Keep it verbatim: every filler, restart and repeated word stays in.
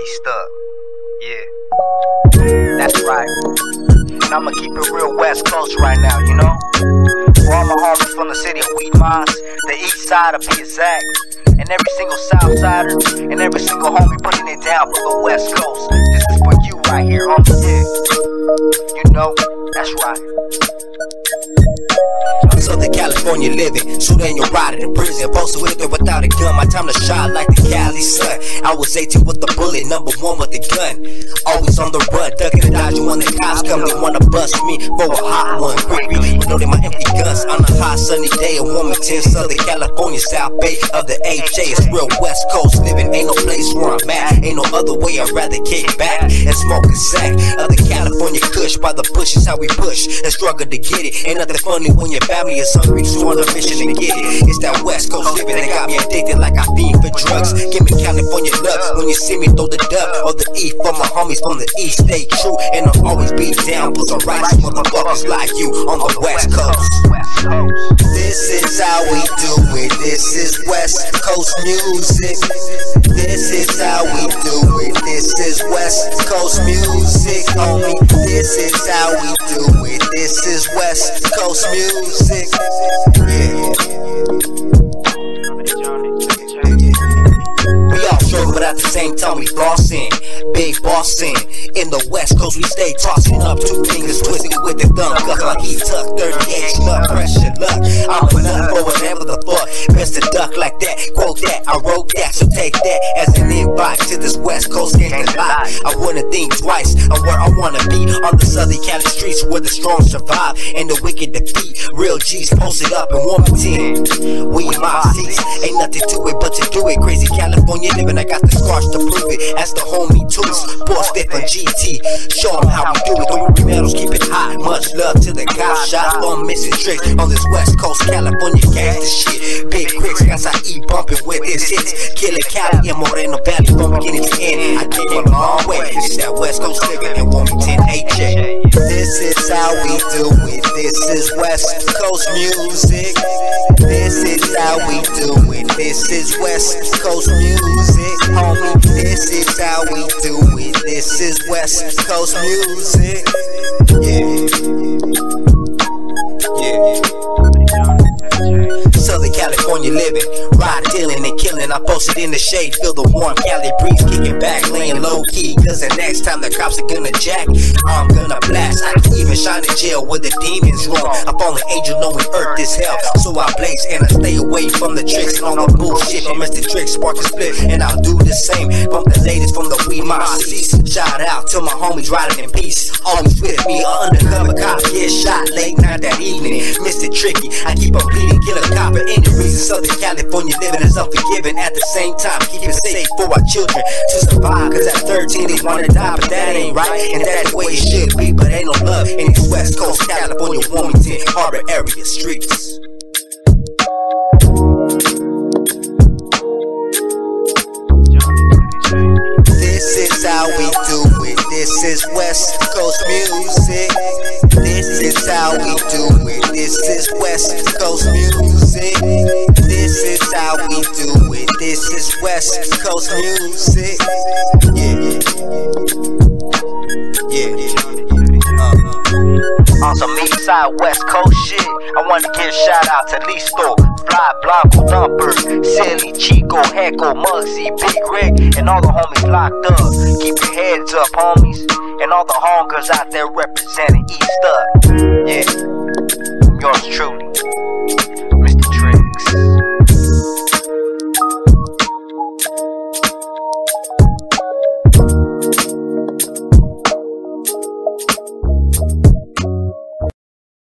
East up. Yeah, that's right. And I'ma keep it real West Coast right now, you know? For all my homies from the city of Weedmas, the East Side to be exact, and every single South Sider, and every single homie putting it down for the West Coast. This is for you right here, homie. Yeah. You know, that's right. Southern California living, shooter in your rider in prison, posted with it without a gun. My time to shine like the Cali sun. I was eighteen with the bullet, number one with the gun. Always on the run, ducking and dodging when the cops come. They wanna bust me for a hot one. Quickly reloading my empty guns on a hot sunny day in Wilmington, Southern California, South Bay of the H A. It's real West Coast living, ain't no place where I'm at. Ain't no other way, I'd rather kick back and smoke a sack of the California Kush. By the bush is how we push and struggle to get it. Ain't nothing funny when your family is hungry, so on a mission to get it. It's that West Coast living that got me addicted like I fiend for drugs. Give me California love when you see me throw the dub or the E for my homies from the East. Stay true and I'll always be down. Put some righteous motherfuckers like you on the West Coast. This is how we do it. This is West Coast music. This is how we do it. This is West Coast music, homie. This is how we do it. This is West Coast music. Yeah. We all struggle, but at the same time we flossing. Big bossin'. In the West Coast we stay tossing up two fingers twisted with the thumb. Guck like he tuck thirty-eight nut pressure luck. I'm a nut for whatever the fuck. Best to duck like that. Quote that, I wrote that, so take that as an invite to this West Coast game to lie. I wouldn't think twice on where I wanna be. On the Southern Cali streets where the strong survive and the wicked defeat. Real G's posted up in Wilmington. We my seats, ain't nothing to it but to do it. Crazy California living, I got the scars to prove it. As the homie Toots, boss stiff on G T. Show them how we do it, three medals, keep it hot. Much love to the cop shop, on missing tricks on this West Coast California gangsta shit. Big Cricks, got E bumping with his hits. Killer Cali and Moreno Valley from beginning to end. I came a long way, it's that West Coast living in Wilmington, H A. This is how we do it, this is West Coast music. This is how we do it, this is West Coast music, homie. This is how we do it, this is West Coast music. Yeah. Yeah. Southern California living, ride dealing and killing. I posted in the shade, feel the warm Cali breeze kicking back, laying low key. Cause the next time the cops are gonna jack, I'm gonna blast. I can even shine in jail where the demons roam. I fall an angel knowing earth is hell, so I blaze and I stay away from the tricks and all the bullshit. From Mister Tricks, spark a split, and I'll do the same. From the latest from the Weedmas seats. Shout out to my homies riding in peace. Always with me, an undercover cop get shot late night that evening. Mister Tricky, I keep on bleeding, kill a cop for any reason. Southern California living is unforgiving. At the same time, keep it safe for our children to survive. Cause at thirteen they wanna die, but that ain't right. And that's the way it should be, but ain't no love in these West Coast California, Wilmington, Harbor area streets. This is how we do it, this is West Coast music. This is how we do it, this is West Coast music. This is how we do it, this is West Coast music. Yeah. Yeah. Uh-huh. On some East Side West Coast shit, I wanna give a shout out to Listo, Fly Blanco Thumper, Silly, Chico, Hecko, Muggsy, Big Rick, and all the homies locked up. Keep your heads up, homies, and all the homegirls out there representing East up. Yeah, yours truly.